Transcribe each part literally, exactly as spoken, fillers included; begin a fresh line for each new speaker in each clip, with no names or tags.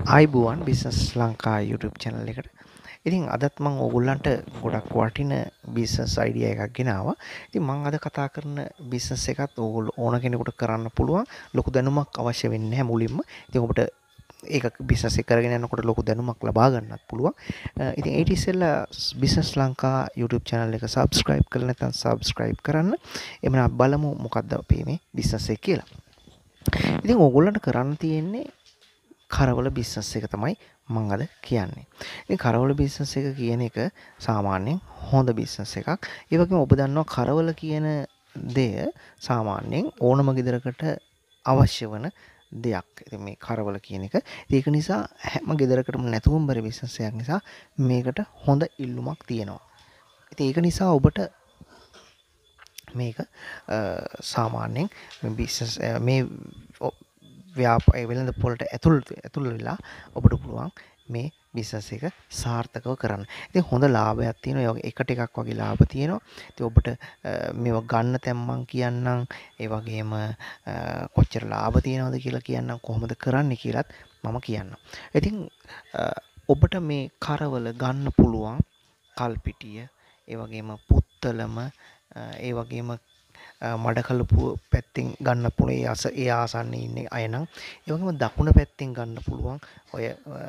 ආයිබෝවන් business Lanka YouTube channel එකට. ඉතින් අදත් මම ඕගොල්ලන්ට ගොඩක් වටින බිස්නස් අයිඩියා එකක් ගෙනාවා. ඉතින් මම අද කතා කරන බිස්නස් එකත් ඕගොල්ලෝ ඕන කෙනෙකුට කරන්න පුළුවන්. ලොකු දැනුමක් අවශ්‍ය වෙන්නේ නැහැ මුලින්ම. ඉතින් ඔබට ඒක බිස්නස් එක කරගෙන යනකොට ලොකු දැනුමක් ලබා ගන්නත් පුළුවන්. ඉතින් ඊට ඉස්සෙල්ලා බිස්නස් ලංකා YouTube channel එක subscribe කරලා නැත්නම් subscribe කරන්න. එමනම් බලමු මොකද්ද අපේ මේ බිස්නස් එක කියලා. ඉතින් ඕගොල්ලන්ට කරන්න තියෙන්නේ කරවල බිස්නස් එක තමයි මම අද කියන්නේ. ඉතින් කරවල බිස්නස් එක කියන එක සාමාන්‍යයෙන් හොඳ බිස්නස් එකක්. ඒ වගේම ඔබ දන්නවා කරවල කියන දෙය සාමාන්‍යයෙන් ඕනම ගෙදරකට අවශ්‍ය වන දෙයක්. ඉතින් මේ කරවල කියන එක. ඒක නිසා හැම ගෙදරකටම නැතුවම බැරි බිස්නස් එකක් නිසා මේකට හොඳ ඉල්ලුමක් තියෙනවා. ඉතින් ඒක නිසා ඔබට මේක සාමාන්‍යයෙන් මේ බිස්නස් මේ ව්‍යාපාරය වෙළඳ පොළට ඇතුල් ඇතුල් වෙලා ඔබට පුළුවන් මේ බිස්නස් එක සාර්ථකව කරන්න. ඉතින් හොඳ ලාභයක් තියෙනවා. ඒ එකට එකක් වගේ ලාභ තියෙනවා. ඉතින් ඔබට මේව ගන්න තැන් මං කියන්නම්. ඒ වගේම කොච්චර ලාභ තියෙනවද කියලා කියන්නම්. කොහොමද කරන්නේ කියලාත් මම කියන්නම්. ඉතින් ඔබට මේ කරවල ගන්න පුළුවන් කල්පිටිය, ඒ වගේම පුත්තලම, ඒ වගේම මඩකලපුව පැත්තෙන් ගන්න පුළුවන්. ඒ අස ඒ ආසන්නයේ ඉන්නේ අය නම් ඒ වගේම දකුණ පැත්තෙන් ගන්න පුළුවන්. ඔය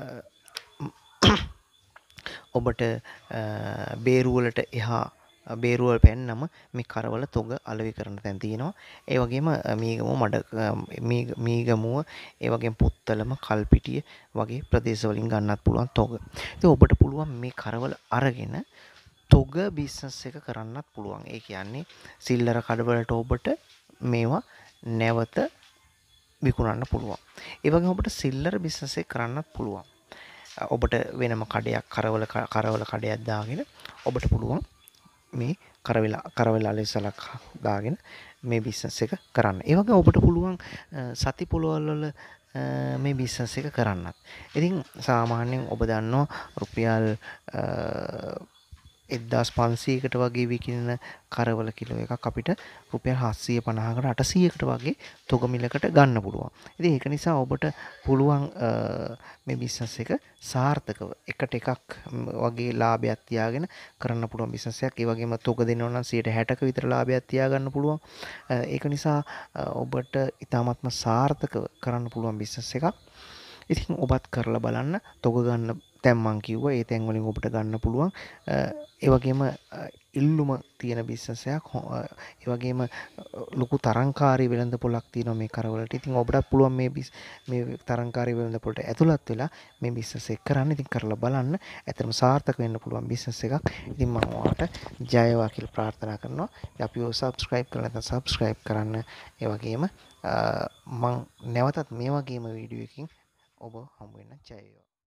ඔබට බේරුවලට එහා බේරුවල් පැන්නම මේ කරවල තොග අලෙවි කරන තැන් තියෙනවා. ඒ වගේම මීගමුව මඩ මීගමුව ඒ වගේම පුත්තලම කල්පිටිය වගේ ප්‍රදේශ වලින් ගන්නත් පුළුවන් තොග. ඉතින් ඔබට පුළුවන් මේ කරවල අරගෙන තොග බිස්නස් එක කරන්නත් පුළුවන්. ඒ කියන්නේ සිල්ලර කඩවලට ඔබට මේවා නැවත විකුණන්න පුළුවන්. ඒ වගේම ඔබට සිල්ලර බිස්නස් එක කරන්නත් පුළුවන්. ඔබට වෙනම කඩයක් කරවල කරවල කඩයක් දාගෙන ඔබට පුළුවන් මේ කරවල කරවල අලෙසලක් දාගෙන මේ බිස්නස් එක කරන්න. ඒ වගේම ඔබට පුළුවන් සති පොළවල් වල මේ බිස්නස් එක කරන්නත්. ඉතින් සාමාන්‍යයෙන් ඔබ දන්නවා රුපියල් එක්දාස් පන්සීයකට වගේ විකිනෙන කරවල කිලෝ එකක් අපිට රුපියල් හත්සිය පනහකට අටසියයකට වගේ තොග මිලකට ගන්න පුළුවන්. ඉතින් ඒක නිසා ඔබට පුළුවන් මේ බිස්නස් එක සාර්ථකව එකට එකක් වගේ ලාභයක් තියාගෙන කරන්න පුළුවන් බිස්නස් එකක්. ඒ වගේම තොග දෙනවා නම් සියයට හැටක විතර ලාභයක් තියාගන්න පුළුවන්. ඒක නිසා ඔබට ඉතාමත්ම සාර්ථකව කරන්න පුළුවන් බිස්නස් එකක්. ඉතින් ඔබත් කරලා බලන්න. තොග ගන්න තැන් මං කිව්වා. ඒ තැන් වලින් ඔබට ගන්න පුළුවන්. ඒ වගේම ඉල්ලුම තියෙන බිස්නස් එකක්. ඒ වගේම ලොකු තරංකාරී වෙළඳ පොලක් තියෙනවා මේ කරවලට. ඉතින් ඔබටත් පුළුවන් මේ මේ තරංකාරී වෙළඳ පොලට ඇතුළත් වෙලා මේ බිස්නස් එක කරන්න. ඉතින් කරලා බලන්න. ඇත්තටම සාර්ථක වෙන්න පුළුවන් බිස්නස් එකක්. ඉතින් මම ඔයාලට ජය වේවා කියලා ප්‍රාර්ථනා කරනවා. අපිව subscribe කරලා නැත්නම් subscribe කරන්න. ඒ වගේම මම නැවතත් මේ වගේම වීඩියෝ එකකින් ඔබ හමු වෙන්න ජය වේවා.